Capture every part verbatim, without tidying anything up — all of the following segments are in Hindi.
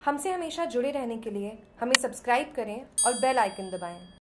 हमसे हमेशा जुड़े रहने के लिए हमें सब्सक्राइब करें और बेल आइकन दबाएं।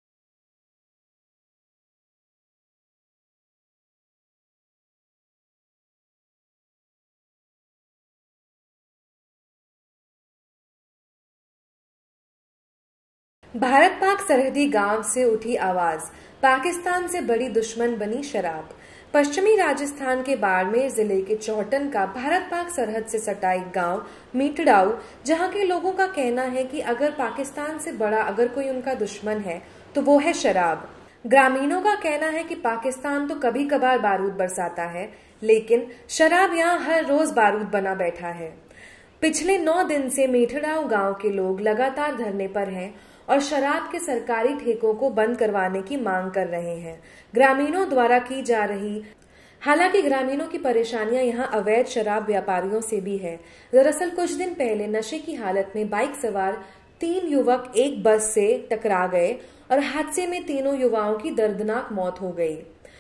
भारत पाक सरहदी गांव से उठी आवाज, पाकिस्तान से बड़ी दुश्मन बनी शराब। पश्चिमी राजस्थान के बाड़मेर जिले के चौहटन का भारत पाक सरहद से सटा एक गांव मीठड़ाऊ, जहां के लोगों का कहना है कि अगर पाकिस्तान से बड़ा अगर कोई उनका दुश्मन है तो वो है शराब। ग्रामीणों का कहना है कि पाकिस्तान तो कभी कभार बारूद बरसाता है, लेकिन शराब यहाँ हर रोज बारूद बना बैठा है। पिछले नौ दिन से मीठड़ाऊ गांव के लोग लगातार धरने पर हैं और शराब के सरकारी ठेकों को बंद करवाने की मांग कर रहे हैं। ग्रामीणों द्वारा की जा रही हालांकि ग्रामीणों की परेशानियां यहां अवैध शराब व्यापारियों से भी है। दरअसल कुछ दिन पहले नशे की हालत में बाइक सवार तीन युवक एक बस से टकरा गए और हादसे में तीनों युवाओं की दर्दनाक मौत हो गई।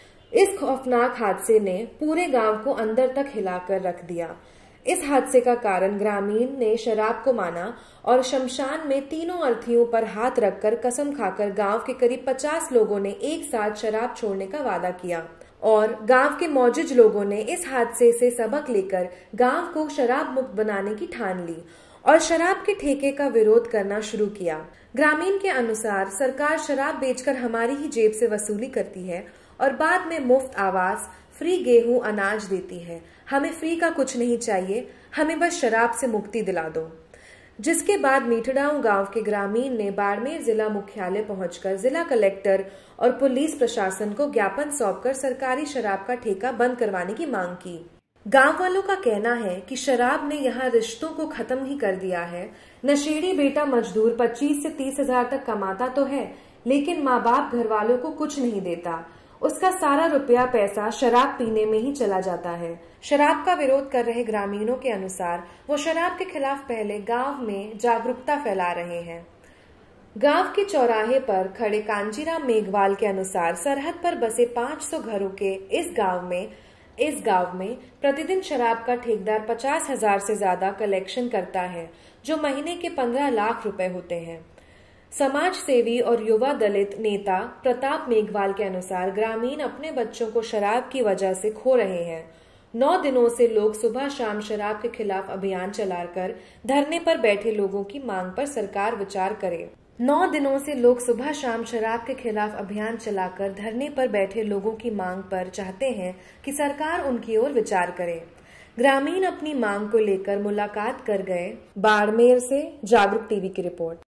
इस खौफनाक हादसे ने पूरे गांव को अंदर तक हिलाकर रख दिया। इस हादसे का कारण ग्रामीण ने शराब को माना और शमशान में तीनों अर्थियों पर हाथ रखकर कसम खाकर गांव के करीब पचास लोगों ने एक साथ शराब छोड़ने का वादा किया और गांव के मौजूद लोगों ने इस हादसे से सबक लेकर गांव को शराब मुक्त बनाने की ठान ली और शराब के ठेके का विरोध करना शुरू किया। ग्रामीण के अनुसार सरकार शराब बेचकर हमारी ही जेब से वसूली करती है और बाद में मुफ्त आवास, फ्री गेहूं, अनाज देती है। हमें फ्री का कुछ नहीं चाहिए, हमें बस शराब से मुक्ति दिला दो। जिसके बाद मीठड़ाऊ गांव के ग्रामीण ने बाड़मेर जिला मुख्यालय पहुंचकर जिला कलेक्टर और पुलिस प्रशासन को ज्ञापन सौंपकर सरकारी शराब का ठेका बंद करवाने की मांग की। गांव वालों का कहना है कि शराब ने यहां रिश्तों को खत्म ही कर दिया है। नशेड़ी बेटा मजदूर पच्चीस से तीस हजार तक कमाता तो है, लेकिन माँ बाप घर वालों को कुछ नहीं देता। उसका सारा रुपया पैसा शराब पीने में ही चला जाता है। शराब का विरोध कर रहे ग्रामीणों के अनुसार वो शराब के खिलाफ पहले गांव में जागरूकता फैला रहे हैं। गांव के चौराहे पर खड़े कांजीराम मेघवाल के अनुसार सरहद पर बसे पाँच सौ घरों के इस गांव में इस गांव में प्रतिदिन शराब का ठेकेदार पचास हजार से ज्यादा कलेक्शन करता है, जो महीने के पंद्रह लाख रुपए होते हैं। समाज सेवी और युवा दलित नेता प्रताप मेघवाल के अनुसार ग्रामीण अपने बच्चों को शराब की वजह से खो रहे हैं। नौ दिनों से लोग सुबह शाम शराब के खिलाफ अभियान चलाकर धरने पर बैठे लोगों की मांग पर सरकार विचार करे। नौ दिनों से लोग सुबह शाम शराब के खिलाफ अभियान चलाकर धरने पर बैठे लोगों की मांग पर चाहते हैं कि सरकार उनकी ओर विचार करे। ग्रामीण अपनी मांग को लेकर मुलाकात कर गए। बाड़मेर से जागरूक टीवी की रिपोर्ट।